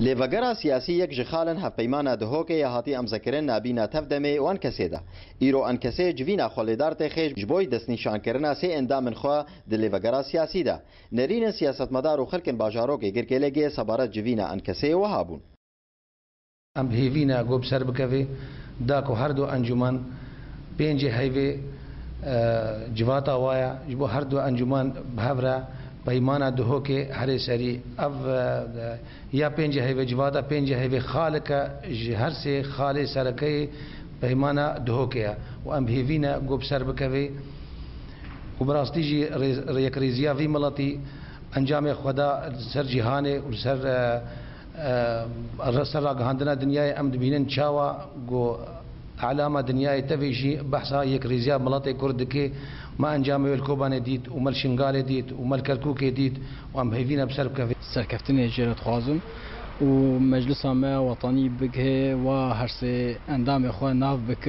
لێڤەگەرا سیاسی یەک ji xalên hevpeymana dihokê hatiye emzekirin nabîna tevdemê wan kesê de. Îro em kesê civîna xwelêdar tê xêj ji bo destnîşankirina sê endamên xwe di lêvegera siyasî de. Nerînên siyasetmedar û xelkên bajarokê Girkêlêgê sebaret civîna em kesê wiha bûn. Em hêvîne got ser bikevê da ku her du encûman pêncê heyvê civata waya ji bo her du encûman bihevre peymana dihokê herê serî ev ya pêncê heyvê civata pêncê heyvê xalike ji her sê xalê serekeyê peymana dihokê ye û em hêvîne got ser bikevê û bi rastî jî yekirêziya vî miletî encamê xwe da ser cîhanê û ser ragihandina dinyayê em dibînin çawa got علامة دنياي تفيجي بحثها يكريزيا ملاطي كردكي ما انجام الكوباني ديت ومال شنغالي ديت ومال كركوكي ديت وام هيفينا بسرب كافي سركفتني جيرت خوازم ومجلس ما وطني بكه وهرسي اندام اخوان ناف بك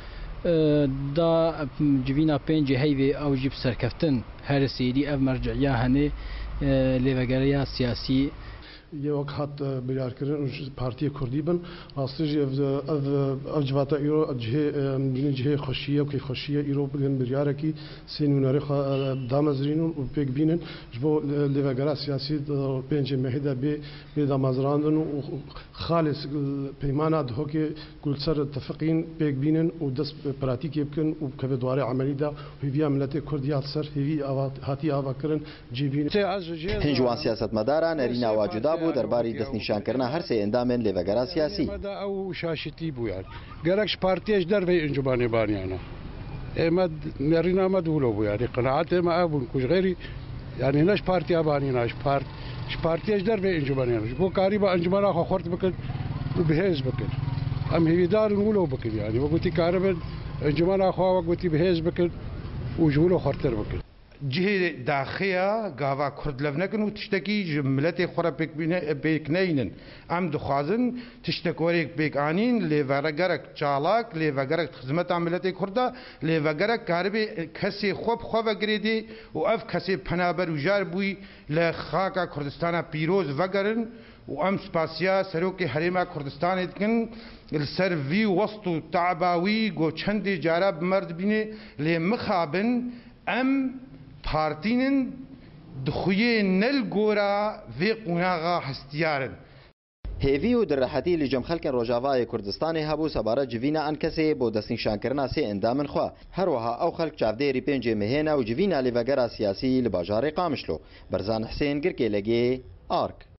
دا جبينا بينجي هيفي او جيب سركفتن هرسيدي اف مرجعيه هني ليفغريا سياسي یک هات بیار کردن پارتی کردی بن راستش اف جواتا ایرو جه خوشیه و کی خوشیه ایرو بگن بیاره کی سینوناری دامزرینون و پیک بینن جبو لیوگرا سیاسی پنج مهده به دامزراندن و خالص پیمانه ده که کل سر اتفاقین پیک بینن و دست پراتیکی بکن و که دواره عملی دا هیوی ملت کردیات سر هیوی هاتی آوا کردن جیبین. هنجوان سیاست مداران ارینا واجدا دربارەی دەستنیشانکردنا هەر سێ ئەندامێن لێڤەگەرا سیاسی ئەو شاشتی بوو یان گەرەکش پارتیەش دەربەی ئەنجومانی بانیانە ئێمە نەڕینامە دوولۆ بوو یانی قەناعەت ئێمە ئەبوون کوژ غێری یانی نەش پارتیا بانیاناش پارتیەش دەربەی ئەنجومانیانەش بۆ کاری بە ئەنجومەنا خۆ خۆرت بکرد و بەهێز بکرد ئەم هێویدارن وولۆ بکرد یانی وەگوتی کارە بن ئەنجومەنا خوا وەگوتی بەهێز بکرد و ژوولۆ خۆرتر بکرد جهه داخیا گاوا کرد لفنکن و تشتکی جملت خورا پیک نینن ام دخوازن تشتکوریک پیک آنین لیوگرک چالاک لیوگرک خدمت عملت کرده لیوگرک کاربی کسی خوب گریدی و اف کسی پنابر و جار بوی لخاکا کردستان پیروز وگرن و ام سپاسیا سروک حریما کردستان اتکن السر وی وسط تعباوی گو چند جارب مرد بینه لی مخابن ام پارتینن دخویه نل گورا وی قوناغا هستیارن هێوی و درەحەتی لە جەم خەلکن ڕۆژاوای کوردستانی هەبوو سەبارەت جڤینە ئەن کەسێ بۆ دەستنیشانکردنا سێ ئەندامن خوا هەروەها ئەو خەلک چاودێری پێنجێ مهێنا و جڤینە لێڤەگەرا سیاسی لە باژارێ قامشلۆ بەرزان حسێن گرکێلەگێ ئارک